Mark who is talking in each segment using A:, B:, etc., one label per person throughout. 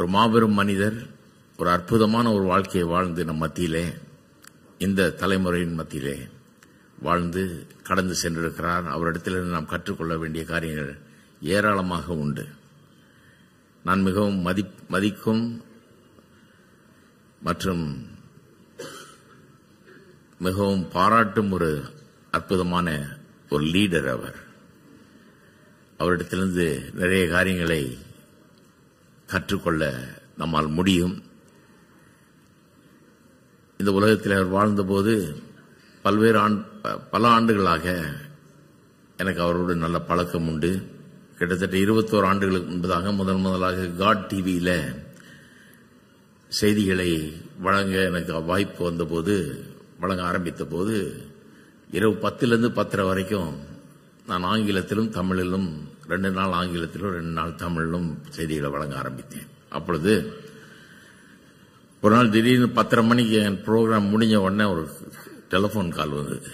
A: ஒரு மாபெரும் மனிதர், ஒரு அற்புதமான ஒரு வாழ்க்கையை வாழ்ந்து நம் மத்தியிலே, இந்த தலைமுறையின் மத்தியிலே வாழ்ந்து கடந்து சென்றிருக்கிறார். அவரிடத்திலிருந்து நாம் கற்றுக்கொள்ள வேண்டிய காரியங்கள் ஏராளமாக உண்டு. நான் மிகவும் மதிக்கும் மற்றும் மிகவும் பாராட்டும் ஒரு அற்புதமான ஒரு லீடர் அவர். அவரிடத்திலிருந்து நிறைய காரியங்களை கற்றுக்கொள்ள நம்மால் முடியும். இந்த உலகத்தில் அவர் வாழ்ந்தபோது பல ஆண்டுகளாக எனக்கு அவரோடு நல்ல பழக்கம் உண்டு. கிட்டத்தட்ட 21 ஆண்டுகளுக்கு முன்பதாக முதலாக காட் டிவியில் செய்திகளை வழங்க எனக்கு வாய்ப்பு வந்தபோது, வழங்க ஆரம்பித்த போது இரவு 10லிருந்து 10:30 வரைக்கும் நான் ஆங்கிலத்திலும் தமிழிலும் 2 நாள் ஆங்கிலத்திலும் 2 நாள் தமிழிலும் செய்திகளை வழங்க ஆரம்பித்தேன். அப்பொழுது ஒரு நாள் திடீர்னு 10:30 மணிக்கு என் ப்ரோக்ராம் முடிஞ்ச உடனே ஒரு டெலிபோன் கால் வந்தது.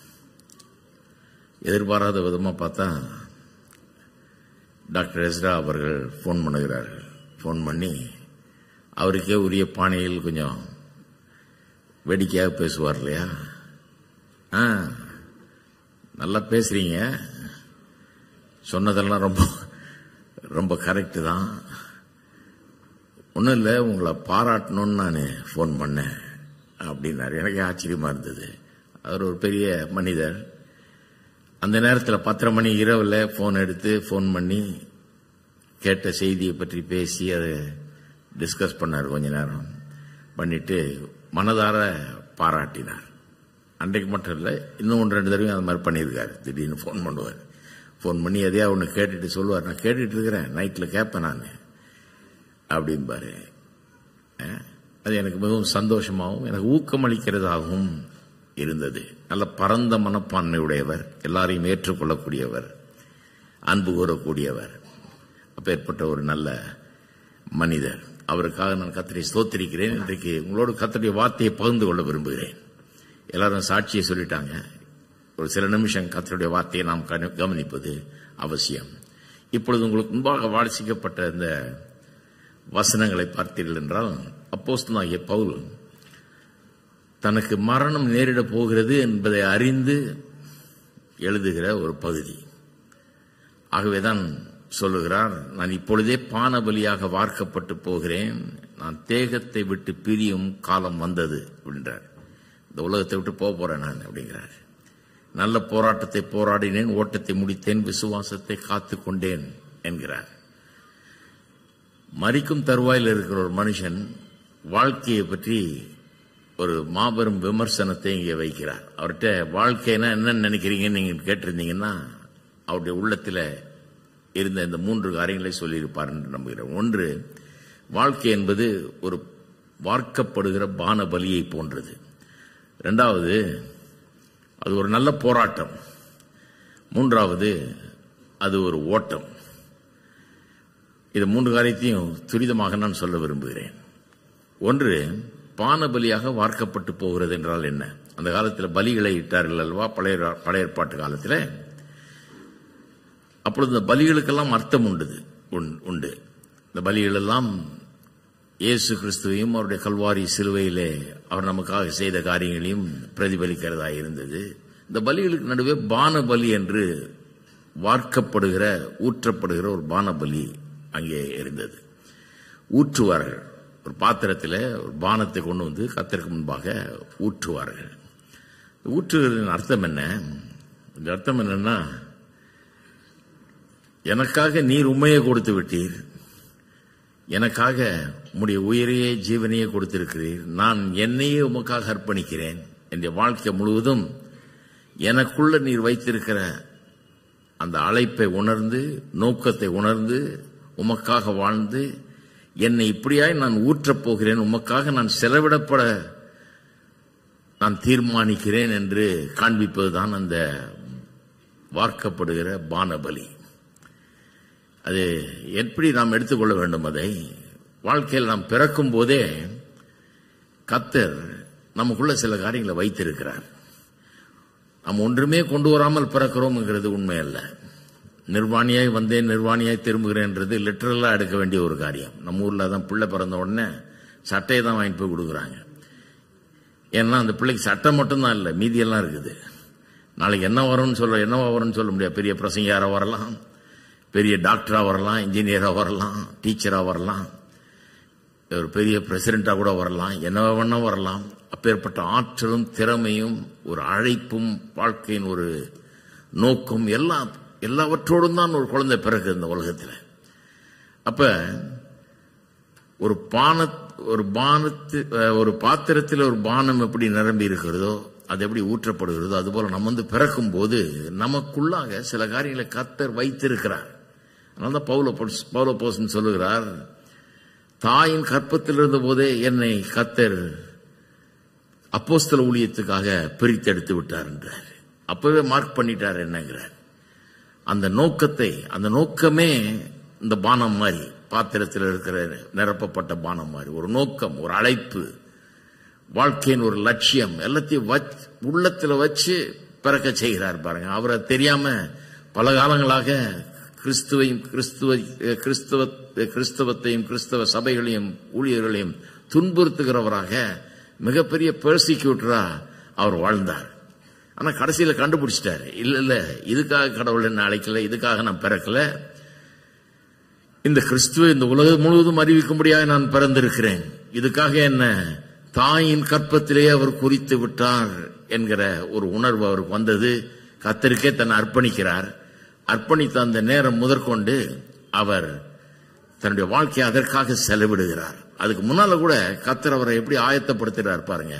A: எதிர்பாராத விதமாக பார்த்தா டாக்டர் எஸ்ரா அவர்கள் ஃபோன் பண்ணுகிறார்கள். ஃபோன் பண்ணி அவருக்கே உரிய பாணியில் கொஞ்சம் வேடிக்கையாக பேசுவார் இல்லையா, நல்லா பேசுறீங்க, சொன்னதெல்லாம் ரொம்ப ரொம்ப கரெக்டு தான், ஒன்றும் இல்லை, உங்களை பாராட்டணும்னு நான் ஃபோன் பண்ணேன் அப்படின்னாரு. எனக்கு ஆச்சரியமா இருந்தது. அவர் ஒரு பெரிய மனிதர். அந்த நேரத்தில் 10:30 மணி இரவில் ஃபோன் எடுத்து ஃபோன் பண்ணி கேட்ட செய்தியை பற்றி பேசி அதை டிஸ்கஸ் பண்ணார். கொஞ்ச நேரம் பண்ணிட்டு மனதார பாராட்டினார். அன்றைக்கு மட்டும் இல்லை, இன்னும் 1-2 தடவையும் அது மாதிரி பண்ணியிருக்காரு. திடீர்னு ஃபோன் பண்ணுவார். ஃபோன் பண்ணி எதையா ஒன்று கேட்டுட்டு சொல்லுவார், நான் கேட்டுட்டு இருக்கிறேன், நைட்டில் கேட்பேன் நான் அப்படின்பாரு. அது எனக்கு மிகவும் சந்தோஷமாகவும் எனக்கு ஊக்கமளிக்கிறதாகவும் இருந்தது. நல்ல பரந்த மனப்பான்மை உடையவர், எல்லாரையும் ஏற்றுக்கொள்ளக்கூடியவர், அன்பு கூறக்கூடியவர். அப்பேற்பட்ட ஒரு நல்ல மனிதர். அவருக்காக நான் கர்த்தரை ஸ்தோத்திரிக்கிறேன். இன்றைக்கு உங்களோடு கர்த்தருடைய வார்த்தையை பகிர்ந்து கொள்ள விரும்புகிறேன். எல்லாரும் சாட்சியை சொல்லிட்டாங்க. ஒரு சில நிமிஷம் கர்த்தருடைய வார்த்தையை நாம் கவனிப்பது அவசியம். இப்பொழுது உங்களுக்கு முன்பாக வாசிக்கப்பட்ட இந்த வசனங்களை பார்த்தீர்கள் என்றால், அப்போஸ்தலனாகிய பவுல் தனக்கு மரணம் நேரிட போகிறது என்பதை அறிந்து எழுதுகிற ஒரு பகுதி. ஆகவேதான் சொல்லுகிறார், நான் இப்பொழுதே பான பலியாக வார்க்கப்பட்டு போகிறேன், நான் தேகத்தை விட்டு பிரியும் காலம் வந்தது அப்படின்றார். இந்த உலகத்தை விட்டு போறேன் நான் அப்படிங்கிறார். நல்ல போராட்டத்தை போராடினேன், ஓட்டத்தை முடித்தேன், விசுவாசத்தை காத்துக் கொண்டேன் என்கிறார். மரிக்கும் தருவாயில் இருக்கிற ஒரு மனுஷன் வாழ்க்கையை பற்றி ஒரு மாபெரும் விமர்சனத்தை இங்கே வைக்கிறார். அவர்கிட்ட வாழ்க்கைனா என்னன்னு நினைக்கிறீங்கன்னு நீங்க கேட்டிருந்தீங்கன்னா அவருடைய உள்ளத்தில் இருந்த இந்த 3 காரியங்களை சொல்லியிருப்பார் என்று நம்புகிறேன். ஒன்று, வாழ்க்கை என்பது ஒரு வார்க்கப்படுகிற பான பலியை போன்றது. 2வது, அது ஒரு நல்ல போராட்டம். 3வது, அது ஒரு ஓட்டம். இது 3 காரியத்தையும் துரிதமாக நான் சொல்ல விரும்புகிறேன். ஒன்று, பான பலியாக வார்க்கப்பட்டு போகிறது என்றால் என்ன? அந்த காலத்தில் பலிகளை இட்டார்கள் அல்லவா, பழைய ஏற்பாட்டு காலத்தில். அப்பொழுது இந்த பலிகளுக்கெல்லாம் அர்த்தம் உண்டு. இந்த பலிகள் எல்லாம் இயேசு கிறிஸ்துவையும் அவருடைய கல்வாரி சிலுவையிலே அவர் நமக்காக செய்த காரியங்களையும் பிரதிபலிக்கிறதா இருந்தது. இந்த பலிகளுக்கு நடுவே பான பலி என்று வார்க்கப்படுகிற, ஊற்றப்படுகிற ஒரு பான பலி அங்கே இருந்தது. ஊற்றுவார்கள். ஒரு பாத்திரத்தில் ஒரு பானத்தை கொண்டு வந்து கர்த்தருக்கு முன்பாக ஊற்றுவார்கள். ஊற்றுகிறதின் அர்த்தம் என்ன? இந்த அர்த்தம் என்னன்னா, எனக்காக நீர் உண்மையை கொடுத்து விட்டீர், எனக்காக உம்முடைய உயிரையே ஜீவனையே கொடுத்திருக்கிறீர், நான் என்னையே உமக்காக அர்ப்பணிக்கிறேன், என் வாழ்க்கை முழுவதும் எனக்குள்ள நீர் வைத்திருக்கிற அந்த அழைப்பை உணர்ந்து, நோக்கத்தை உணர்ந்து, உமக்காக வாழ்ந்து, என்னை இப்படியாய் நான் ஊற்றப் போகிறேன், உமக்காக நான் செலவிடப்பட நான் தீர்மானிக்கிறேன் என்று காண்பிப்பதுதான் அந்த வார்க்கப்படுகிற பானபலி. அது எப்படி நாம் எடுத்துக்கொள்ள வேண்டும்? அதை வாழ்க்கையில் நாம் பிறக்கும் போதே கர்த்தர் நமக்குள்ள சில காரியங்களை வைத்திருக்கிறார். நாம் ஒன்றுமே கொண்டு வராமல் பிறக்கிறோம்ங்கிறது உண்மை அல்ல. நிர்வாணியாய் வந்தேன் நிர்வாணியாய் திரும்புகிறேன்றது லிட்டரலா எடுக்க வேண்டிய ஒரு காரியம். நம்ம ஊர்ல தான் பிள்ளை பிறந்த உடனே சட்டையை தான் வாங்கிட்டு போய் கொடுக்குறாங்க. ஏன்னா அந்த பிள்ளைக்கு சட்டை மட்டும்தான் இல்லை, மீதியெல்லாம் இருக்குது. நாளைக்கு என்னவா வரும்னு சொல்ல முடியாது. பெரிய பிரசங்கியாரா வரலாம், பெரிய டாக்டரா வரலாம், இன்ஜினியரா வரலாம், டீச்சரா வரலாம், ஒரு பெரிய பிரசிடென்டா கூட வரலாம், என்ன வேணா வரலாம். அப்பேற்பட்ட ஆற்றலும் திறமையும் ஒரு அழைப்பும் வாழ்க்கையின் ஒரு நோக்கம் எல்லாவற்றோடும் தான் ஒரு குழந்தை பிறகு இந்த உலகத்தில். அப்ப ஒரு பாத்திரத்தில் ஒரு பானம் எப்படி நிரம்பி இருக்கிறதோ, அது எப்படி ஊற்றப்படுகிறதோ, அதுபோல நம்ம பிறக்கும் போது நமக்குள்ளாக சில காரியங்களை கர்த்தர் வைத்திருக்கிறார். அதனால்தான் பவுலப்போஸ்தலன் சொல்லுகிறார், தாயின் கற்பத்தில் இருந்த போதே என்னை கர்த்தர் அப்போஸ்தல ஊழியத்துக்காக பிரித்தெடுத்து விட்டார் என்றார். அப்பவே மார்க் பண்ணிட்டார் என்னங்கிறார். அந்த நோக்கமே இந்த பானம் மாதிரி, பாத்திரத்தில் இருக்கிற நிரப்பப்பட்ட பானம் மாதிரி ஒரு நோக்கம், ஒரு அழைப்பு, வாழ்க்கையின் ஒரு லட்சியம் எல்லாத்தையும் உள்ளத்துல வச்சு பிறக்க செய்கிறார் பாருங்க. அவரை தெரியாம பல காலங்களாக கிறிஸ்தவத்தையும் கிறிஸ்தவ சபைகளையும் ஊழியர்களையும் துன்புறுத்துகிறவராக மிகப்பெரிய பெர்சிக்யூட்டரா அவர் வாழ்ந்தார். ஆனா கடைசியில கண்டுபிடிச்சிட்டாரு, இல்ல இதுக்காக கடவுள் என்ன அழைக்கல, இதுக்காக நான் பிறக்கல, இந்த கிறிஸ்துவ இந்த உலகம் முழுவதும் அறிவிக்கும்படியாக நான் பிறந்திருக்கிறேன், இதுக்காக என்ன தாயின் கற்பத்திலேயே அவர் குறித்து விட்டார் என்கிற ஒரு உணர்வு அவருக்கு வந்தது. கர்த்தருக்கே தன்னை அர்ப்பணிக்கிறார். அர்ப்பணித்த அந்த நேரம் முதற்கொண்டு அவர் தன்னுடைய வாழ்க்கையை அதற்காக செலவிடுகிறார். அதுக்கு முன்னால கூட கர்த்தர் அவரை எப்படி ஆயத்தப்படுத்துகிறார் பாருங்க.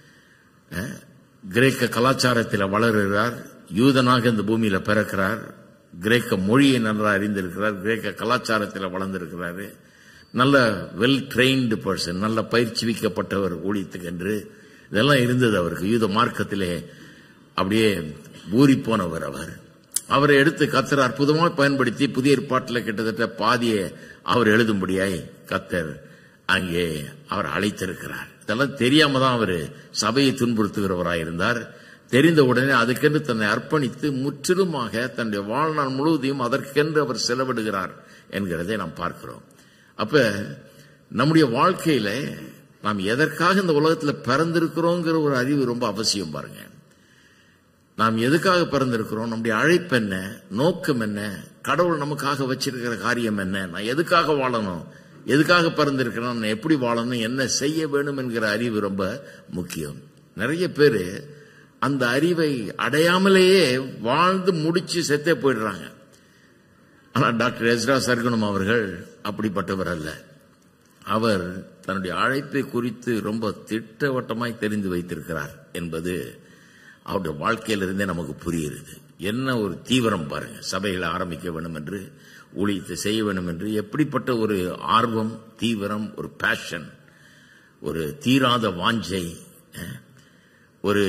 A: கிரேக்க கலாச்சாரத்தில் வளருகிறார், யூதனாக இந்த பூமியில பிறக்கிறார், கிரேக்க மொழியை நல்லா அறிந்திருக்கிறார், கிரேக்க கலாச்சாரத்தில் வளர்ந்திருக்கிறாரு, நல்ல வெல் ட்ரெயின்டு பர்சன், நல்ல பயிற்சிவிக்கப்பட்டவர் ஊழியத்துக்கு என்று இதெல்லாம் இருந்தது அவருக்கு. யூத மார்க்கத்திலே அப்படியே ஊறி போனவர் அவர். அவரை எடுத்து கர்த்தர் அற்புதமாக பயன்படுத்தி புதிய ஏற்பாட்டில் கிட்டத்தட்ட பாதியை அவர் எழுதும்படியாய் கர்த்தர் அங்கே அவர் அழைத்திருக்கிறார். இதெல்லாம் தெரியாம தான் அவர் சபையை துன்புறுத்துகிறவராயிருந்தார். தெரிந்த உடனே அதுக்கென்று தன்னை அர்ப்பணித்து முற்றிலுமாக தன்னுடைய வாழ்நாள் முழுவதையும் அதற்கென்று அவர் செலவிடுகிறார் என்கிறதை நாம் பார்க்கிறோம். அப்ப நம்முடைய வாழ்க்கையில நாம் எதற்காக இந்த உலகத்தில் பிறந்திருக்கிறோங்கிற ஒரு அறிவு ரொம்ப அவசியம் பாருங்க. நாம் எதுக்காக பிறந்திருக்கிறோம், நம்முடைய அழைப்பு என்ன, நோக்கம் என்ன, கடவுள் நமக்காக வச்சிருக்கிற காரியம் என்ன, நான் எதுக்காக வாழணும், எதுக்காக பிறந்திருக்கிறோம், நான் எப்படி வாழணும், என்ன செய்ய வேண்டும் என்கிற அறிவு ரொம்ப முக்கியம். நிறைய பேர் அந்த அறிவை அடையாமலேயே வாழ்ந்து முடிச்சு செத்தே போயிடுறாங்க. ஆனா டாக்டர் எஸ்ரா சர்குணம் அவர்கள் அப்படிப்பட்டவர் அல்ல. அவர் தன்னுடைய அழைப்பை குறித்து ரொம்ப திட்டவட்டமாய் தெரிந்து வைத்திருக்கிறார் என்பது அவருடைய வாழ்க்கையிலிருந்தே நமக்கு புரியுது. என்ன ஒரு தீவிரம் பாருங்க, சபைகளை ஆரம்பிக்க வேண்டும் என்று, ஊழியத்தை செய்ய வேண்டும் என்று எப்படிப்பட்ட ஒரு ஆர்வம், தீவிரம், ஒரு பேஷன், ஒரு தீராத வாஞ்சை, ஒரு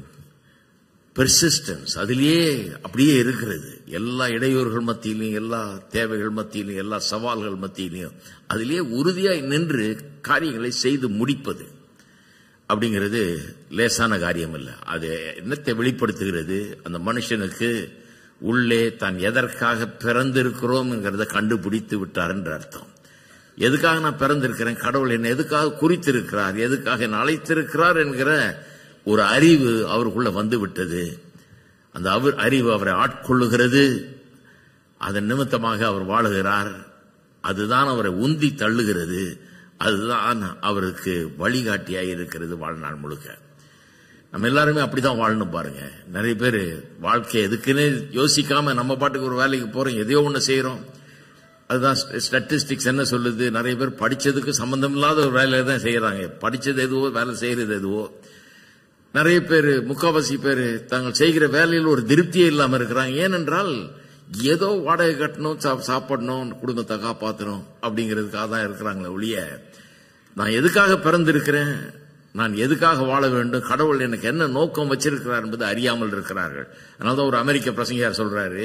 A: பெர்சிஸ்டன்ஸ் அதிலேயே அப்படியே இருக்கிறது. எல்லா இடையூறுகள் மத்தியிலையும், எல்லா தேவைகள் மத்தியிலையும், எல்லா சவால்கள் மத்தியிலையும் அதிலேயே உறுதியாய் நின்று காரியங்களை செய்து முடிப்பது அப்படிங்கிறது லேசான காரியம் இல்லை. அது என்னத்தை வெளிப்படுத்துகிறது, அந்த மனுஷனுக்கு உள்ளே தான் எதற்காக பிறந்திருக்கிறோம் என்கிறத கண்டுபிடித்து விட்டார் என்று அர்த்தம். எதுக்காக நான் பிறந்திருக்கிறேன், கடவுள் என்னை எதுக்காக குறித்திருக்கிறார், எதுக்காக என்னை அழைத்திருக்கிறார் என்கிற ஒரு அறிவு அவருக்குள்ள வந்து விட்டது. அந்த அறிவு அவரை ஆட்கொள்ளுகிறது. அதன் நிமித்தமாக அவர் வாழுகிறார். அதுதான் அவரை உந்தி தள்ளுகிறது. அதுதான் அவருக்கு வழிகாட்டியாக இருக்கிறது வாழ்நாள் முழுக்க. நம்ம எல்லாருமே அப்படிதான் வாழணும் பாருங்க. நிறைய பேர் வாழ்க்கை எதுக்குன்னு யோசிக்காம நம்ம பாட்டுக்கு ஒரு வேலைக்கு போறோம், எதையோ ஒண்ணு செய்யறோம். அதுதான் ஸ்டாட்டிஸ்டிக்ஸ் என்ன சொல்லுது, நிறைய பேர் படிச்சதுக்கு சம்பந்தம் இல்லாத ஒரு வேலையை தான் செய்யறாங்க. படிச்சது எதுவோ, வேலை செய்யறது எதுவோ. நிறைய பேர், முக்காவாசி பேர் தாங்கள் செய்கிற வேலையில் ஒரு திருப்தியே இல்லாம இருக்கிறாங்க. ஏனென்றால் ஏதோ வாடகை கட்டணும், சாப்பிடணும், குடும்பத்தை காப்பாற்றணும் அப்படிங்கிறதுக்காக தான் இருக்கிறாங்களே ஒழிய நான் எதுக்காக பிறந்திருக்கிறேன், நான் எதுக்காக வாழ வேண்டும், கடவுள் எனக்கு என்ன நோக்கம் வச்சிருக்கிறார் என்பது அறியாமல் இருக்கிறார்கள். அதனால்தான் ஒரு அமெரிக்க பிரசங்கியார் சொல்றாரு,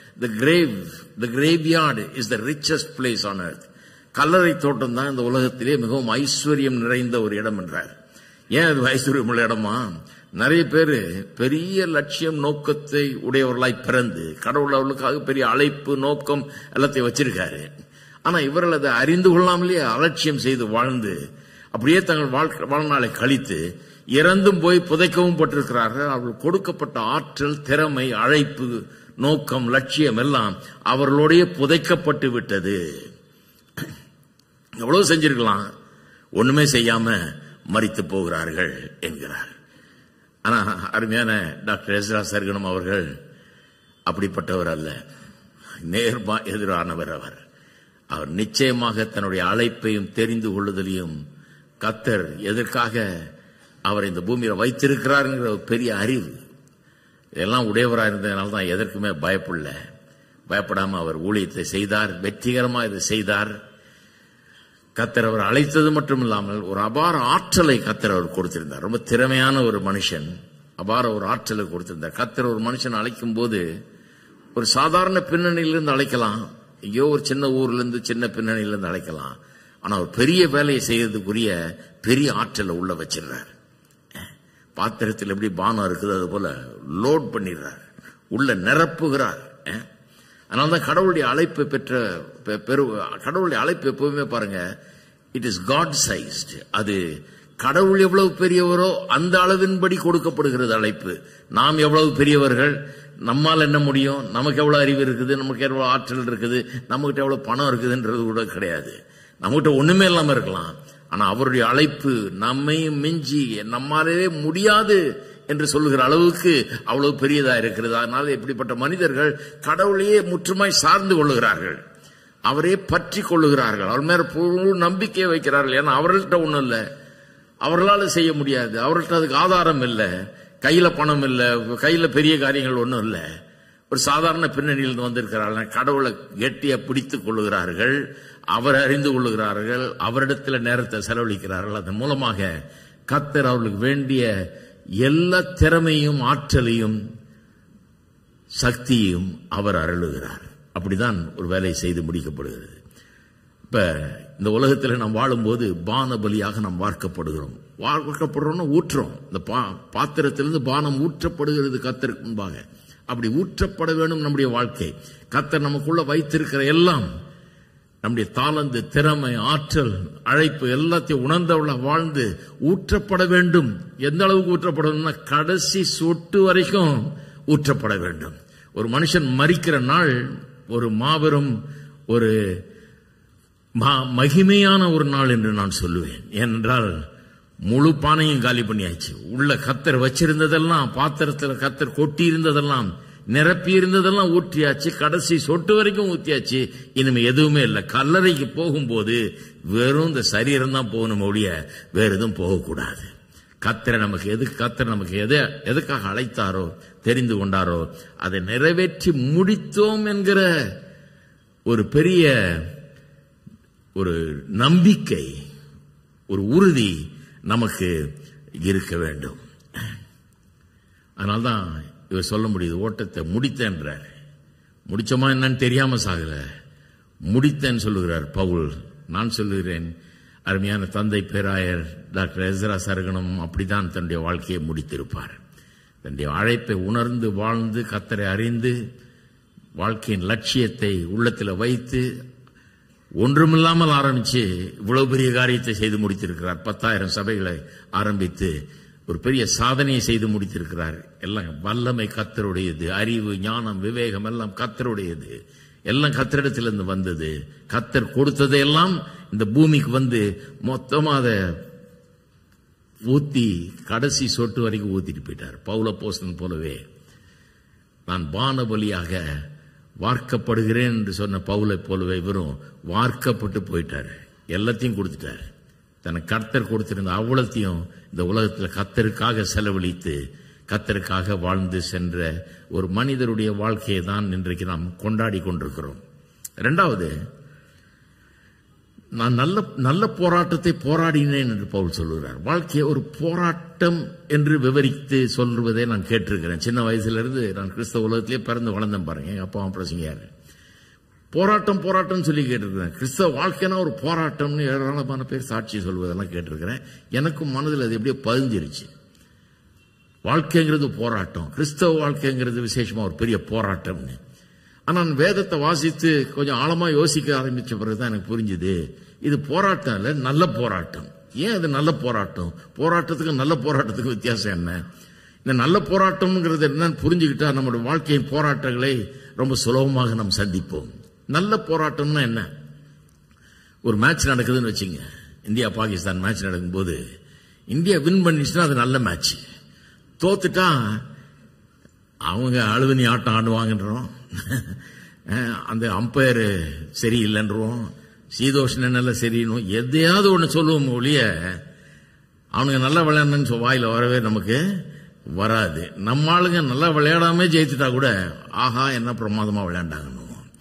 A: the graveyard is the richest place on earth. கல்லறை தோட்டம் தான் இந்த உலகத்திலே மிகவும் ஐஸ்வர்யம் நிறைந்த ஒரு இடம் என்றார். ஏன் அது ஐஸ்வர்யம் உள்ள இடமா, நிறைய பேரு பெரிய லட்சியம் நோக்கத்தை உடையவர்களாய் பிறந்து கடவுள் அவர்களுக்காக பெரிய அழைப்பு நோக்கம் எல்லாத்தையும் வச்சிருக்காரு. ஆனா இவர்கள் அதை அறிந்து கொள்ளாமலேயே அலட்சியம் செய்து வாழ்ந்து அப்படியே தங்கள் வாழ்நாளை கழித்து இறந்தும் போய் புதைக்கவும் பட்டிருக்கிறார்கள். அவர்கள் கொடுக்கப்பட்ட ஆற்றல், திறமை, அழைப்பு, நோக்கம், லட்சியம் எல்லாம் அவர்களுடைய புதைக்கப்பட்டு விட்டது. எவ்வளவு செஞ்சிருக்கலாம், ஒண்ணுமே செய்யாம மரித்து போகிறார்கள் என்கிறார். ஆனா அருமையான டாக்டர் எஸ்ரா சர்குணம் அவர்கள் அப்படிப்பட்டவர் அல்ல, நேர்மா எதிரானவர். அவர் நிச்சயமாக தன்னுடைய அழைப்பையும் தெரிந்து கொள்ளுதலையும் கர்த்தர் எதற்காக அவர் இந்த பூமியில வைத்திருக்கிறாருங்கிற ஒரு பெரிய அறிவு இதெல்லாம் உடையவராக இருந்ததுனால தான் எதற்குமே பயப்படாம அவர் ஊழியத்தை செய்தார், வெற்றிகரமாக இதை செய்தார். கர்த்தர் அவர் அழைத்தது மட்டும் இல்லாமல் ஒரு அபார ஆற்றலை கர்த்தர் அவர் கொடுத்திருந்தார். ரொம்ப திறமையான ஒரு மனுஷன், அபார ஒரு ஆற்றலை கொடுத்திருந்தார். கர்த்தர் ஒரு மனுஷன் அழைக்கும் போது ஒரு சாதாரண பின்னணியிலிருந்து அழைக்கலாம், ஐயோ ஒரு சின்ன ஊர்ல இருந்து சின்ன பின்னணியிலிருந்து அழைக்கலாம். ஆனா ஒரு பெரிய வேலையை செய்யறதுக்குரிய பெரிய ஆற்றலை உள்ள வச்சிடுறார். பாத்திரத்தில் எப்படி பானம் இருக்குது அது போல லோட் பண்ணிடுறார், உள்ள நிரப்புகிறார். அதனால்தான் கடவுளுடைய அழைப்பு கடவுளுடைய அழைப்பு எப்பவுமே பாருங்க, இட் இஸ் காட் சைஸ்டு. அது கடவுள் எவ்வளவு பெரியவரோ அந்த அளவின்படி கொடுக்கப்படுகிறது அழைப்பு. நாம் எவ்வளவு பெரியவர்கள், நம்மால் என்ன முடியும், நமக்கு எவ்வளவு அறிவு இருக்குது, நமக்கு எவ்வளவு ஆற்றல் இருக்குது, நம்மகிட்ட எவ்வளவு பணம் இருக்குதுன்றது கூட கிடையாது. நம்மகிட்ட ஒண்ணுமே இல்லாம இருக்கலாம். ஆனா அவருடைய அழைப்பு நம்மையும் மிஞ்சி நம்மாலே முடியாது என்று சொல்லுகிற அளவுக்கு அவ்வளவு பெரியதா இருக்கிறது. அதனால இப்படிப்பட்ட மனிதர்கள் கடவுளையே முற்றுமாய் சார்ந்து கொள்ளுகிறார்கள், அவரே பற்றி கொள்ளுகிறார்கள், அவர் மேல முழு நம்பிக்கையை வைக்கிறார்கள். ஏன்னா அவர்கள்ட்ட ஒண்ணும் இல்லை, அவர்களால் செய்ய முடியாது, அவர்கள்ட்ட அதுக்கு ஆதாரம் இல்லை, கையில பணம் இல்லை, கையில பெரிய காரியங்கள் ஒன்றும் இல்லை. ஒரு சாதாரண பின்னணியில் வந்திருக்கிறார்கள். கடவுளை கெட்டியா பிடித்துக் கொள்ளுகிறார்கள், அவர் அறிந்து கொள்ளுகிறார்கள், அவரிடத்தில் நேரத்தை செலவழிக்கிறார்கள். அதன் மூலமாக கர்த்தர் அவர்களுக்கு வேண்டிய எல்லா திறமையும் ஆற்றலையும் சக்தியையும் அவர் அருளுகிறார். அப்படிதான் ஒரு வேலை செய்து முடிக்கப்படுகிறது. இப்ப இந்த உலகத்தில் நாம் வாழும்போது பான பலியாக நாம் வார்க்கப்படுகிறோம், ஊற்றுறோம். இந்த பாத்திரத்திலிருந்து பானம் ஊற்றப்படுகிறது கர்த்தருக்கு முன்பாக. அப்படி ஊற்றப்பட வேண்டும் நம்முடைய வாழ்க்கை. கர்த்தர் நமக்குள்ள வைத்திருக்கிற எல்லாம், நம்முடைய தாளந்து, திறமை, ஆற்றல், அழைப்பு எல்லாத்தையும் உணர்ந்தவள வாழ்ந்து ஊற்றப்பட வேண்டும். எந்த அளவுக்கு ஊற்றப்படணும்னா கடைசி சொட்டு வரைக்கும் ஊற்றப்பட வேண்டும். ஒரு மனுஷன் மரிக்கிற நாள் ஒரு மாபெரும் ஒரு மகிமையான ஒரு நாள் என்று நான் சொல்லுவேன். ஏனென்றால் முழு பானையும் காலி பண்ணியாச்சு. உள்ள கர்த்தர் வச்சிருந்ததெல்லாம், பாத்திரத்தில் கர்த்தர் கொட்டி இருந்ததெல்லாம், நிரப்பி இருந்ததெல்லாம் ஊற்றியாச்சு, கடைசி சொட்டு வரைக்கும் ஊற்றியாச்சு. இனிமே எதுவுமே இல்லை. கல்லறைக்கு போகும்போது வெறும் இந்த சரீரம் தான் போகணும் ஒழிய வேற எதுவும் போகக்கூடாது. கர்த்தர் நமக்கு எதுக்காக அழைத்தாரோ, தெரிந்து கொண்டாரோ, அதை நிறைவேற்றி முடித்தோம் என்கிற ஒரு பெரிய ஒரு நம்பிக்கை, ஒரு உறுதி நமக்கு இருக்க வேண்டும். அதனால்தான் இவர் சொல்ல முடியுது, ஓட்டத்தை முடித்தேன்றார். முடிச்சோமா என்னன்னு தெரியாம சாகல, முடித்தேன்னு சொல்லுகிறார் பவுல். நான் சொல்லுகிறேன், அருமையான தந்தை பேராயர் டாக்டர் எஸ்ரா சர்குணம் அப்படித்தான் தன்னுடைய வாழ்க்கையை முடித்திருப்பார். தன்னுடைய அழைப்பை உணர்ந்து வாழ்ந்து கர்த்தரை அறிந்து வாழ்க்கையின் லட்சியத்தை உள்ளத்தில் வைத்து ஒன்றுமில்லாமல் ஆரம்பிச்சு இவ்வளவு பெரிய காரியத்தை செய்து முடித்திருக்கிறார். 10,000 சபைகளை ஆரம்பித்து ஒரு பெரிய சாதனையை செய்து முடித்திருக்கிறார். எல்லாம் வல்லமை கர்த்தருடையது, அறிவு, ஞானம், விவேகம் எல்லாம் கர்த்தருடையது, எல்லாம் கர்த்தரிடத்திலிருந்து வந்தது. கர்த்தர் கொடுத்ததையெல்லாம் இந்த பூமிக்கு வந்து மொத்தமா அதை ஊத்தி கடைசி சொட்டு வரைக்கும் ஊத்திட்டு போயிட்டார். பவுல போஸ்தலன் போலவே நான் பானபலியாக வார்க்கப்படுகிறேன் என்று சொன்ன பவுலை போலவே இவரும் வார்க்கப்பட்டு போயிட்டார். எல்லாத்தையும் கொடுத்துட்டார். தனக்கு கர்த்தர் கொடுத்திருந்த அவ்வளத்தையும் இந்த உலகத்தில் கர்த்தருக்காக செலவழித்து கர்த்தருக்காக வாழ்ந்து சென்ற ஒரு மனிதருடைய வாழ்க்கையை தான் இன்றைக்கு நாம் கொண்டாடி கொண்டிருக்கிறோம். இரண்டாவது, நான் நல்ல போராட்டத்தை போராடினேன் என்று பவுல் சொல்லுகிறார். வாழ்க்கையை ஒரு போராட்டம் என்று விவரித்து சொல்வதை நான் கேட்டிருக்கிறேன். சின்ன வயசுல இருந்து நான் கிறிஸ்தவ உலகத்திலே பிறந்து வளர்ந்தேன் பாருங்க. எங்க அப்பா பிரசங்கியாரு. போராட்டம் சொல்லி கேட்டிருக்கிறேன். கிறிஸ்தவ வாழ்க்கைனா ஒரு போராட்டம்னு ஏராளமான பேர் சாட்சி சொல்வதெல்லாம் கேட்டிருக்கிறேன். எனக்கும் மனதில் அது எப்படியோ பதிஞ்சிருச்சு. வாழ்க்கைங்கிறது போராட்டம், கிறிஸ்தவ வாழ்க்கைங்கிறது விசேஷமா ஒரு பெரிய போராட்டம்னு. ஆனா வேதத்தை வாசித்து கொஞ்சம் ஆழமா யோசிக்க ஆரம்பிச்ச பிறகுதான் எனக்கு புரிஞ்சுது, இது போராட்டம் இல்ல, நல்ல போராட்டம். ஏன் அது நல்ல போராட்டம்? போராட்டத்துக்கு நல்ல போராட்டத்துக்கு வித்தியாசம் என்ன? இந்த நல்ல போராட்டம்ங்கிறது என்னன்னு புரிஞ்சுக்கிட்டா நம்முடைய வாழ்க்கையின் போராட்டங்களை ரொம்ப சுலபமாக நாம் சந்திப்போம். நல்ல போராட்டம்னா என்ன? ஒரு மேட்ச் நடக்குதுன்னு வச்சுங்க, இந்தியா பாகிஸ்தான் மேட்ச் நடக்கும்போது இந்தியா வின் பண்ணிச்சுன்னா அது நல்ல மேட்ச். தோத்துட்டா அவங்க அழுதுனி ஆட்டம் ஆடுவாங்கன்றோம், அந்த அம்பையர் சரியில்லைன்றோம், சீதோஷ்ணன் நல்லா சரியினும் எதையாவது ஒன்று சொல்லுவோம் ஒழிய அவனுங்க நல்லா விளையாடணும்னு வாயில வரவே நமக்கு வராது. நம்ம ஆளுங்க நல்லா விளையாடாம ஜெயித்துட்டா கூட ஆஹா என்ன பிரமாதமா விளையாண்டாங்கன்னு.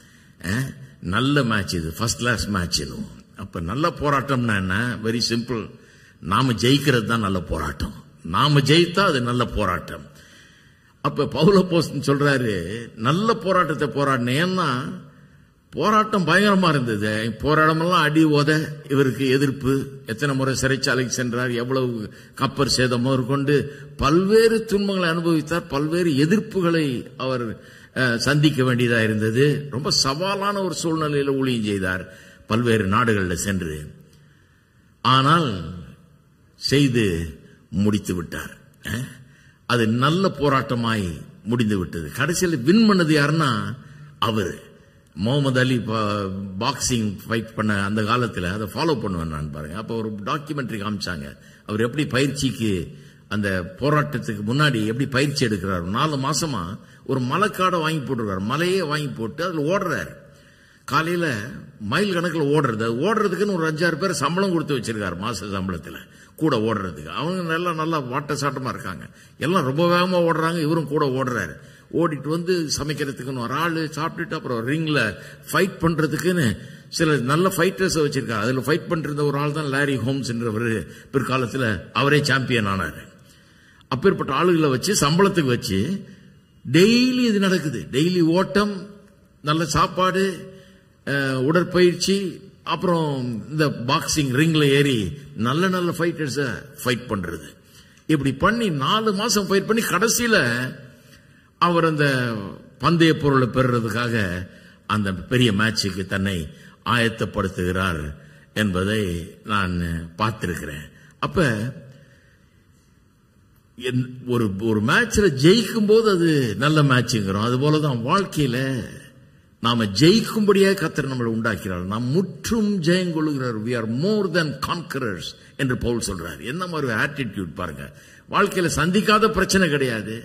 A: நல்ல மேட்ச் இது, ஃபர்ஸ்ட் கிளாஸ் மேட்ச். அப்ப நல்ல போராட்டம்னா என்ன? வெரி சிம்பிள், நாம ஜெயிக்கிறது தான் நல்ல போராட்டம். நாம ஜெயித்தா அது நல்ல போராட்டம். அப்ப பவுல் அப்போஸ்தலன் சொல்றாரு, நல்ல போராட்டத்தை போராடினேன். ஏன்னா போராட்டம் பயங்கரமா இருந்தது. போராடமெல்லாம் அடி உத, இவருக்கு எதிர்ப்பு, எத்தனை முறை சிறைச்சாலைக்கு சென்றார், எவ்வளவு கப்பர் சேதம் கொண்டு பல்வேறு துன்பங்களை அனுபவித்தார், பல்வேறு எதிர்ப்புகளை அவர் சந்திக்க வேண்டியதா இருந்தது. ரொம்ப சவாலான ஒரு சூழ்நிலையில் ஊழியம் செய்தார் பல்வேறு நாடுகளில் சென்று. ஆனால் செய்து முடித்து விட்டார். அது நல்ல போராட்டமாய் முடிந்து விட்டது. கடைசியில் வின் பண்ணது யாருன்னா அவர். முகமது அலி பாக்ஸிங் ஃபைட் பண்ண அந்த காலத்தில் அதை ஃபாலோ பண்ணுவேன் நான் பாருங்க. அப்போ ஒரு டாக்குமெண்ட்ரி காமிச்சாங்க, அவர் எப்படி பயிற்சிக்கு அந்த போராட்டத்துக்கு முன்னாடி எப்படி பயிற்சி எடுக்கிறார். 4 மாசமா ஒரு மலைக்காடை வாங்கி போட்டுருக்காரு, மலையே வாங்கி போட்டு அதில் ஓடுறாரு. காலையில மைல் கணக்கில் ஓடுறது, அது ஓடுறதுக்குன்னு ஒரு 5-6 பேர் சம்பளம் கொடுத்து வச்சிருக்காரு, மாச சம்பளத்தில் கூட ஓடுறதுக்கு. அவங்க நல்லா வாட்ட சாட்டமா இருக்காங்க, எல்லாம் ரொம்ப வேகமா ஓடுறாங்க, இவரும் கூட ஓடுறாரு. ஓடிட்டு வந்து சமைக்கிறதுக்குன்னு ஒரு ஆளு, சாப்பிட்டுட்டு அப்புறம் ரிங்ல ஃபைட் பண்றதுக்குன்னு சில நல்ல ஃபைட்டர்ஸ் வச்சிருக்காரு. அதுல ஃபைட் பண்ற ஒரு ஆள் தான் லாரி ஹோம்ஸ் என்றவர். பிற்காலத்தில் அவரே சாம்பியன் ஆனாரு. அப்பேற்பட்ட ஆளுகளை வச்சு சம்பளத்துக்கு வச்சு டெய்லி இது நடக்குது. டெய்லி ஓட்டம், நல்ல சாப்பாடு, உடற்பயிற்சி, அப்புறம் இந்த பாக்ஸிங் ரிங்ல ஏறி நல்ல நல்ல ஃபைட்டர்ஸ் ஃபைட் பண்றது. இப்படி பண்ணி 4 மாசம் ஃபைட் பண்ணி கடைசியில அவர் அந்த பந்தய பொருளை பெறுறதுக்காக அந்த பெரிய மேட்சுக்கு தன்னை ஆயத்தப்படுத்துகிறார் என்பதை நான் பார்த்திருக்கிறேன். அப்ப ஒரு மேட்ச்ல ஜெயிக்கும் போது அது நல்ல மேட்சுங்கிறோம். அது போலதான் வாழ்க்கையில நாம ஜெயிக்கும்படியாக கர்த்தர் நம்மளை உண்டாக்கிறார். நாம் முற்றும் ஜெயம் கொள்ளுகிறார். we are more than conquerors என்று பவுல் சொல்றார். என்ன மாதிரி ஆட்டிடியூட் பாருங்க. வாழ்க்கையில சந்திக்காத பிரச்சனை கிடையாது,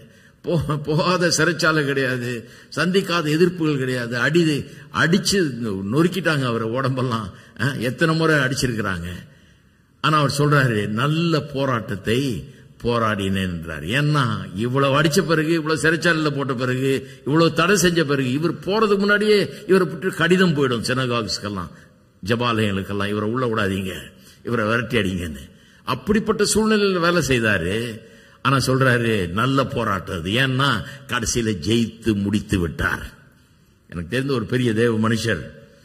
A: போகாத சிறைச்சாலை கிடையாது, சந்திக்காத எதிர்ப்புகள் கிடையாது. அடிச்சு நொறுக்கிட்டாங்க அவர் உடம்பெல்லாம், எத்தனை முறை அடிச்சிருக்கிறாங்க. ஆனா அவர் சொல்றாரு, நல்ல போராட்டத்தை போராடினேன் என்றார். ஏன்னா இவ்வளவு அடிச்ச பிறகு, இவ்வளவு சிறைச்சாலையில் போட்ட பிறகு, இவ்வளவு தடை செஞ்ச பிறகு, இவர் போறதுக்கு முன்னாடியே இவரை பற்றி கடிதம் போயிடும் சினகாக்ஸ்கெல்லாம், ஜபாலயங்களுக்கெல்லாம், இவரை உள்ள விடாதீங்க, இவரை விரட்டி அடிங்கன்னு. அப்படிப்பட்ட சூழ்நிலையில் வேலை செய்தாரு. ஆனா சொல்றாரு நல்ல போராட்டம் அது. ஏன்னா கடைசியில ஜெயித்து முடித்து விட்டார். எனக்கு தெரிந்த ஒரு பெரிய தேவ மனுஷர்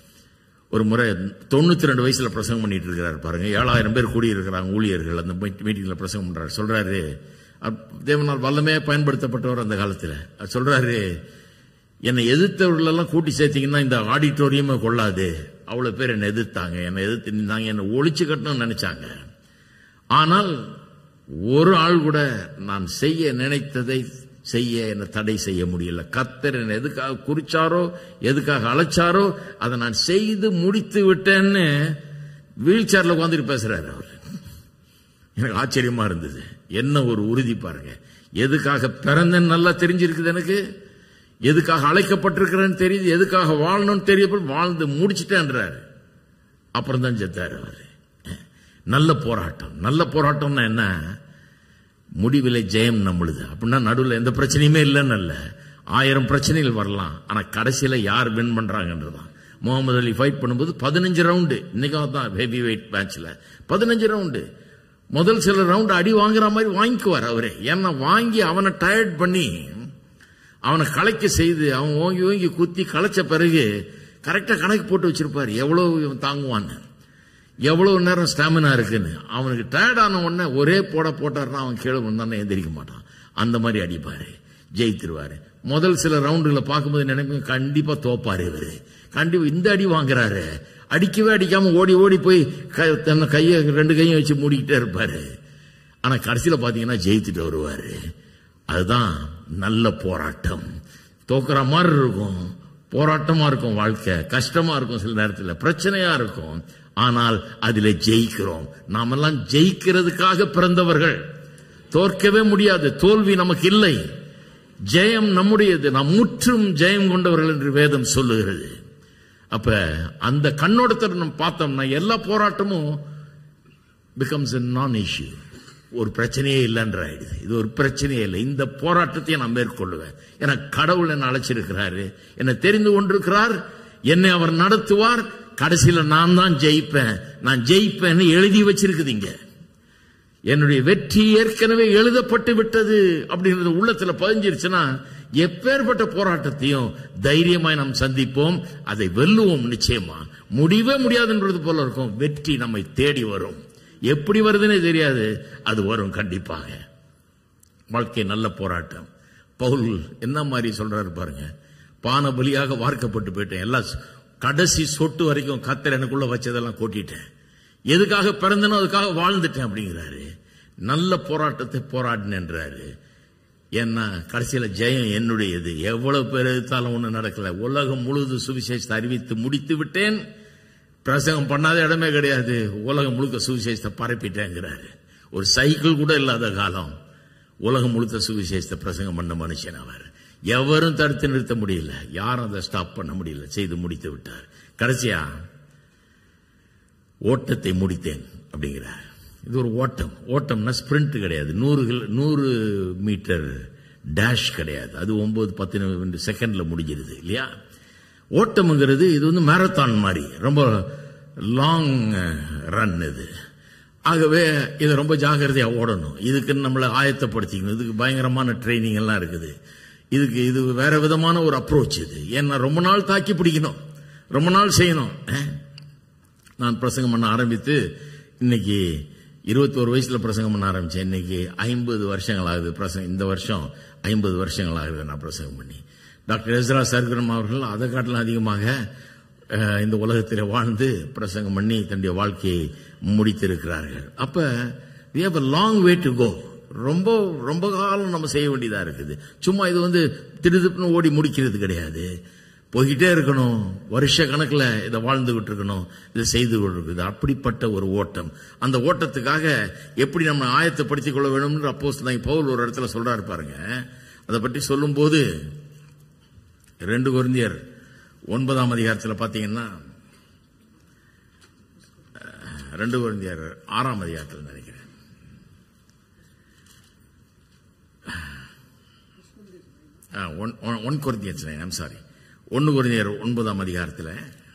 A: ஒரு முறை 92 வயசுல பிரசங்கம் பண்ணிட்டு இருக்கிறார் பாருங்க. 7000 பேர் கூடியிருக்கிறாங்க ஊழியர்கள். அந்த மீட்டிங்ல பிரசங்கம் பண்றாரு. சொல்றாரு, தேவனால் வல்லமே பயன்படுத்தப்பட்டவர் அந்த காலத்தில். சொல்றாரு, என்னை எதிர்த்தவர்கள் எல்லாம் கூட்டி சேர்த்தீங்கன்னா இந்த ஆடிட்டோரியமே கொள்ளாது. அவ்வளவு பேர் என்னை எதிர்த்தாங்க, என்னை எதிர்த்து நின்றாங்க, என்னை ஒழிச்சு கட்டணும்னு நினைச்சாங்க. ஆனால் ஒரு ஆள் கூட நான் செய்ய நினைத்ததை செய்ய என்ன தடை செய்ய முடியல. கர்த்தர் என்ன எதுக்காக குறிச்சாரோ, எதுக்காக அழைச்சாரோ அதை நான் செய்து முடித்து விட்டேன்னு வீல் சேர்ல உட்காந்துட்டு பேசுறாரு அவர். எனக்கு ஆச்சரியமா இருந்தது. என்ன ஒரு உறுதி பாருங்க. எதுக்காக பிறந்தேன்னு நல்லா தெரிஞ்சிருக்குது எனக்கு, எதுக்காக அழைக்கப்பட்டிருக்கிறேன்னு தெரியுது, எதுக்காக வாழணும்னு தெரியப்போ வாழ்ந்து முடிச்சுட்டேன்றாரு. அப்புறம் தான் செத்தாரு அவர். நல்ல போராட்டம். நல்ல போராட்டம்னா என்ன? முடிவிலை ஜெயம் நம்மளுது. அப்படின்னா நடுவில் எந்த பிரச்சனையுமே இல்லைன்னு அல்ல, 1000 பிரச்சனைகள் வரலாம். ஆனா கடைசியில யார் வின் பண்றாங்கன்றதான். முகமது அலி ஃபைட் பண்ணும்போது 15 ரவுண்டு, இன்னைக்கு தான் ஹெவி வெயிட் மேட்ச்ல 15 ரவுண்டு. முதல் சில ரவுண்டு அடி வாங்குற மாதிரி வாங்கிக்குவார் அவரே. ஏன்னா வாங்கி அவனை டயர்ட் பண்ணி அவனை களைக்க செய்து அவன் ஓங்கி ஓங்கி குத்தி களைச்ச பிறகு கரெக்டா கணக்கு போட்டு வச்சிருப்பாரு, எவ்வளவு தாங்குவான்னு, எவ்வளவு நேரம் ஸ்டாமினா இருக்குன்னு. அவனுக்கு டயர்ட் ஆன உடனே ஒரே போட்டாருன்னா அவன் கீழே வந்தானே எந்திரிக்க மாட்டான். அந்த மாதிரி அடிப்பாரு, ஜெயித்துருவாரு. முதல் சில ரவுண்டுகளை பார்க்கும்போது நினைப்பேன் கண்டிப்பா தோப்பாரு இவரு, கண்டிப்பா இந்த அடி வாங்குறாரு, அடிக்கவே அடிக்காம ஓடி ஓடி போய் தன்னை கையை 2 கையும் வச்சு மூடிக்கிட்டே இருப்பாரு. ஆனா கடைசியில பாத்தீங்கன்னா ஜெயித்துட்டு வருவாரு. அதுதான் நல்ல போராட்டம். தோக்குற மாதிரி இருக்கும், போராட்டமா இருக்கும், வாழ்க்கை கஷ்டமா இருக்கும், சில நேரத்தில் பிரச்சனையா இருக்கும். ஆனால் அதில் ஜெயிக்கிறோம். நாமெல்லாம் ஜெயிக்கிறதுக்காக பிறந்தவர்கள். தோற்கவே முடியாது, தோல்வி நமக்கு இல்லை, ஜெயம் நம்முடையது. நாம் முற்றும் ஜெயம் கொண்டவர்கள் என்று வேதம் சொல்லுகிறது. அப்ப அந்த கண்ணோட்டத்தை நம்ம பார்த்தோம்னா எல்லா போராட்டமும் பிகம்ஸ் a non issue. ஒரு பிரச்சனையே இல்லைன்ற ஆயிடுது. இது ஒரு பிரச்சனையே இல்லை, இந்த போராட்டத்தை நான் மேற்கொள்ளுவேன். ஏன்னா கடவுள் என்னை அழைச்சிருக்கிறாரு, என்னை தெரிந்து கொண்டிருக்கிறார், என்னை அவர் நடத்துவார். கடைசியில நான் தான் ஜெயிப்பேன், நான் ஜெயிப்பேன்னு எழுதி வச்சிருக்குதுங்க. என்னுடைய வெற்றி ஏற்கனவே எழுதப்பட்டு விட்டது அப்படின்றது உள்ளத்துல பதிஞ்சிருச்சுன்னா எப்பேற்பட்ட போராட்டத்தையும் தைரியமாய் நாம் சந்திப்போம், அதை வெல்லுவோம். நிச்சயமா முடிவே முடியாதுன்றது போல இருக்கும். வெற்றி நம்மை தேடி வரும். எப்படி வருதுன்னே தெரியாது, அது வரும் கண்டிப்பாக. வாழ்க்கை நல்ல போராட்டம். பவுல் என்ன மாதிரி சொல்றாரு பாருங்க, பான பலியாக வார்க்கப்பட்டு போயிட்டேன், எல்லாம் கடைசி சொட்டு வரைக்கும் கர்த்தர் எனக்குள்ள வச்சதெல்லாம் கொட்டிட்டேன், எதுக்காக பிறந்தனோ அதுக்காக வாழ்ந்துட்டேன் அப்படிங்கிறாரு. நல்ல போராட்டத்தை போராடினேன்றாரு. ஏன்னா கடைசியில ஜெயம் என்னுடையது. எவ்வளவு பேர் எதிர்த்தாலும் ஒண்ணு நடக்கல. உலகம் முழுது சுவிசேஷத்தை அறிவித்து முடித்து விட்டேன், பிரசங்கம் பண்ணாத இடமே கிடையாது, உலகம் முழுக்க சுவிசேஷத்தை பரப்பிட்டேங்கிறாரு. ஒரு சைக்கிள் கூட இல்லாத காலம் உலகம் முழுக்க சுவிசேஷத்தை பிரசங்கம் பண்ண மனுஷன் அவர். எவரும் தடுத்து நிறுத்த முடியல, யாரும் அதை ஸ்டாப் பண்ண முடியல, செய்து முடித்து விட்டார். கடைசியா ஓட்டத்தை முடித்தேன் அப்படிங்கிறார். இது ஒரு ஓட்டம். ஓட்டம்னா ஸ்பிரிண்ட் கிடையாது, 100 மீட்டர் டேஷ் கிடையாது, அது 9-10 செகண்ட்ல முடிஞ்சிருது இல்லையா. ஓட்டம்ங்கிறது இது வந்து மேரத்தான் மாதிரி, ரொம்ப லாங் ரன் இது. ஆகவே இதை ரொம்ப ஜாக்கிரதையா ஓடணும். இதுக்கு நம்மளை ஆயத்தப்படுத்திக்கணும். இதுக்கு பயங்கரமான ட்ரைனிங் எல்லாம் இருக்குது. இது வேற விதமான ஒரு அப்ரோச் இது. ஏன்னா ரொம்ப நாள் தாக்கி பிடிக்கணும், ரொம்ப நாள் செய்யணும். நான் பிரசங்கம் பண்ண ஆரம்பித்து இன்னைக்கு 21 வயசுல பிரசங்கம் பண்ண ஆரம்பிச்சேன். இன்னைக்கு 50 வருஷங்கள் ஆகுது பிரசங்கம். இந்த வருஷம் 50 வருஷங்கள் ஆகுது நான் பிரசங்கம் பண்ணி. டாக்டர் எஸ்ரா சர்க்குரம் அவர்கள் அதை காட்டிலும் அதிகமாக இந்த உலகத்தில் வாழ்ந்து பிரசங்கம் பண்ணி தன்னுடைய வாழ்க்கையை முடித்திருக்கிறார்கள். அப்ப we have a long way to go. ரொம்ப ரொம்ப காலம் நம்ம செய்ய வேண்டியதா இருக்குது. சும்மா இது வந்து திடுதிப்புன்னு ஓடி முடிக்கிறது கிடையாது. போய்கிட்டே இருக்கணும், வருஷ கணக்கில் இதை வாழ்ந்துகிட்டு இருக்கணும், இதை செய்து கொண்டிருக்குது. அப்படிப்பட்ட ஒரு ஓட்டம். அந்த ஓட்டத்துக்காக எப்படி நம்ம ஆயத்தப்படுத்திக் கொள்ள வேண்டும் அப்போஸ்தலன் பவுல் ஒரு இடத்துல சொல்றாரு பாருங்க. அதை பற்றி சொல்லும் போது 2 கொரிந்தியர் 9ஆம் அதிகாரத்தில் பாத்தீங்கன்னா, 2 கொரிந்தியர் 6ஆம் அதிகாரத்தில் நினைக்கிறேன், 1 கொரிந்தியர்ஸ் 1 கொரிந்தியர் 9ஆம் அதிகாரத்தில்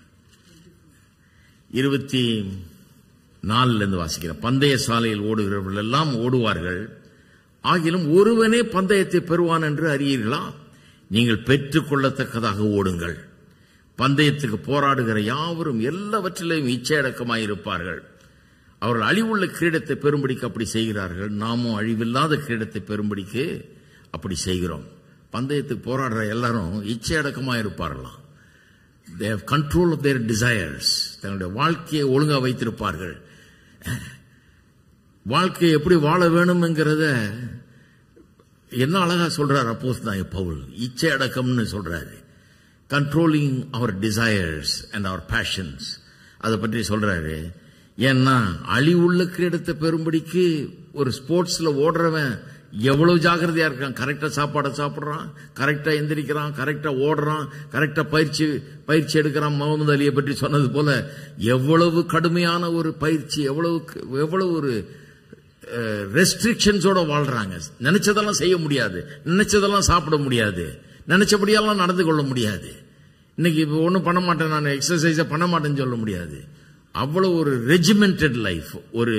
A: 24 வாசிக்கிறேன். பந்தய சாலையில் ஓடுகிறவர்கள் எல்லாம் ஓடுவார்கள், ஆகிலும் ஒருவனே பந்தயத்தை பெறுவான் என்று அறியீர்களா? நீங்கள் பெற்றுக் கொள்ளத்தக்கதாக ஓடுங்கள். பந்தயத்துக்கு போராடுகிற யாவரும் எல்லாவற்றிலையும் இச்சையடக்கமாயிருப்பார்கள். அவர்கள் அழிவுள்ள கிரீடத்தை பெறும்படிக்கு அப்படி செய்கிறார்கள், நாமும் அழிவில்லாத கிரீடத்தை பெறும்படிக்கு அப்படி செய்கிறோம். பந்தயத்துக்கு போராடுற எல்லாரும் இச்சையடக்கமாயிருப்பார்களாம். they have control of their desires. தன்னுடைய வாழ்க்கையை ஒழுங்கா வைத்திருப்பார்கள். வாழ்க்கையை எப்படி வாழ வேணும்ங்கிறத என்ன அழகா சொல்றார் அப்போஸ்தலன் பவுல். இச்சை அடக்கம்னு சொல்றாரு. Controlling our desires and our passions, அதை பற்றி சொல்றாரு. ஏன்னா அழிவுள்ள கிரீடத்தை பெறும்படிக்கு ஒரு ஸ்போர்ட்ஸ்ல ஓடுறவன் எவ்வளவு ஜாக்கிரதையா இருக்கான். கரெக்டா சாப்பாடை சாப்பிடுறான், கரெக்டா எந்திரிக்கிறான், கரெக்டா ஓடுறான், கரெக்டா பயிற்சி எடுக்கிறான். முகமது அலியை பற்றி சொன்னது போல எவ்வளவு கடுமையான ஒரு பயிற்சி, எவ்வளவு ஒரு ரெஸ்ட்ரிக்ஷன்ஸோட வாழ்றாங்க. நினைச்சதெல்லாம் செய்ய முடியாது, நினைச்சதெல்லாம் சாப்பிட முடியாது, நினைச்சபடியெல்லாம் நடந்து கொள்ள முடியாது. இன்னைக்கு இப்போ ஒன்றும் பண்ண மாட்டேன், நான் எக்ஸசைஸை பண்ண மாட்டேன்னு சொல்ல முடியாது. அவ்வளவு ஒரு ரெஜிமெண்டட் லைஃப், ஒரு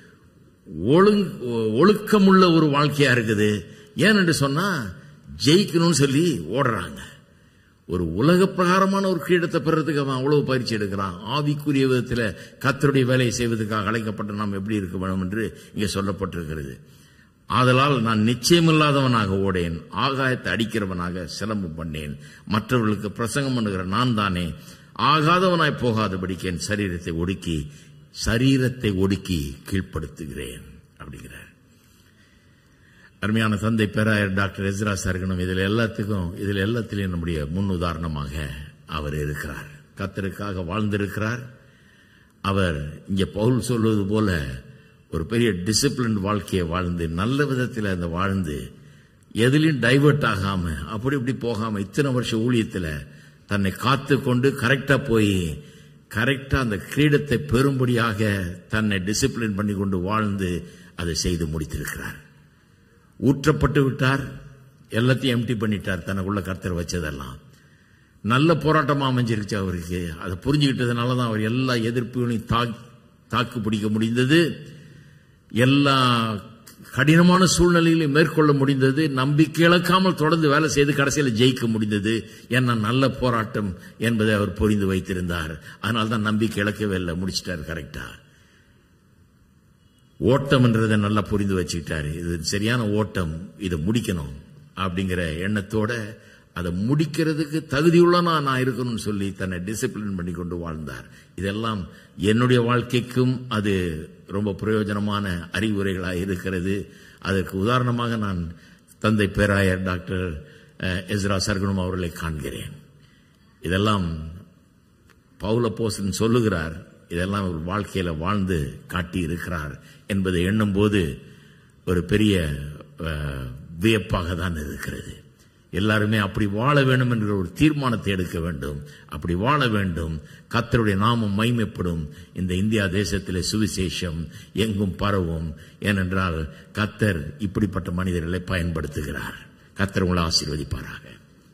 A: ஒழுக்கமுள்ள ஒரு வாழ்க்கையா இருக்குது. ஏன்னு சொன்னா ஜெயிக்கணும்னு சொல்லி ஓடுறாங்க. ஒரு உலக பிரகாரமான ஒரு கிரீடத்தை பெறதுக்கு அவன் அவ்வளவு பயிற்சி எடுக்கிறான். ஆவிக்குரிய விதத்தில் கர்த்தருடைய வேலையை செய்வதற்காக அழைக்கப்பட்ட நாம் எப்படி இருக்க வேண்டும் என்று இங்கே சொல்லப்பட்டிருக்கிறது. ஆதலால் நான் நிச்சயமில்லாதவனாக ஓடேன், ஆகாயத்தை அடிக்கிறவனாக சிலம்பம் பண்ணேன். மற்றவர்களுக்கு பிரசங்கம் பண்ணுகிற நான் தானே ஆகாதவனாய் போகாதபடிக்கு என் சரீரத்தை ஒடுக்கி கீழ்ப்படுத்துகிறேன் அப்படிங்கிறார். அருமையான தந்தை பேராயர் டாக்டர் எஸ்ரா சர்குணம் இதில் எல்லாத்திலையும் நம்முடைய முன் உதாரணமாக அவர் இருக்கிறார். கர்த்தருக்காக வாழ்ந்திருக்கிறார். அவர் இங்கே பவுல் சொல்வது போல ஒரு பெரிய டிசிப்ளின் வாழ்க்கையை வாழ்ந்து நல்ல விதத்தில் அந்த வாழ்ந்து எதிலையும் டைவர்ட் ஆகாம அப்படி இப்படி போகாம இத்தனை வருஷம் ஊழியத்தில் தன்னை காத்து கொண்டு கரெக்டா போய் கரெக்டா அந்த கிரீடத்தை பெறும்படியாக தன்னை டிசிப்ளின் பண்ணி கொண்டு வாழ்ந்து அதை செய்து முடித்திருக்கிறார். ஊற்றப்பட்டு விட்டார், எல்லாத்தையும் எம்டி பண்ணிட்டார், தனக்குள்ள கர்த்தர் வச்சதெல்லாம். நல்ல போராட்டமா அமைஞ்சிருச்சு அவருக்கு. அதை புரிஞ்சுக்கிட்டதுனாலதான் அவர் எல்லா எதிர்ப்புகளையும் தாக்கு பிடிக்க முடிந்தது, எல்லா கடினமான சூழ்நிலைகளையும் மேற்கொள்ள முடிந்தது, நம்பிக்கை இழக்காமல் தொடர்ந்து வேலை செய்து கடைசியில் ஜெயிக்க முடிந்தது. ஏன்னா நல்ல போராட்டம் என்பதை அவர் புரிந்து வைத்திருந்தார். அதனால்தான் நம்பிக்கை இழக்கவே இல்லை, முடிச்சிட்டார் கரெக்டா. ஓட்டம் என்றதை நல்லா புரிந்து வச்சுக்கிட்டாரு. இது சரியான ஓட்டம், இதை முடிக்கணும் அப்படிங்கிற எண்ணத்தோட அதை முடிக்கிறதுக்கு தகுதியுள்ள நான் இருக்கணும்னு சொல்லி தன்னை டிசிப்ளின் பண்ணி கொண்டு வாழ்ந்தார். இதெல்லாம் என்னுடைய வாழ்க்கைக்கும் அது ரொம்ப பிரயோஜனமான அறிவுரைகளாக இருக்கிறது. அதற்கு உதாரணமாக நான் தந்தை பேராயர் டாக்டர் எஸ்ரா சர்குணம் அவர்களை காண்கிறேன். இதெல்லாம் பவுல் அப்போஸ்தலன் சொல்லுகிறார், இதெல்லாம் ஒரு வாழ்க்கையில வாழ்ந்து காட்டி இருக்கிறார் என்பதை எண்ணும் போது ஒரு பெரிய வியப்பாக தான் இருக்கிறது. எல்லாருமே அப்படி வாழ வேண்டும் என்கிற ஒரு தீர்மானத்தை எடுக்க வேண்டும். அப்படி வாழ வேண்டும். கர்த்தருடைய நாமம் மகிமைப்படும். இந்த இந்தியா தேசத்திலே சுவிசேஷம் எங்கும் பரவும். ஏனென்றால் கர்த்தர் இப்படிப்பட்ட மனிதர்களை பயன்படுத்துகிறார். கர்த்தர் உங்களை ஆசீர்வதிப்பாராக.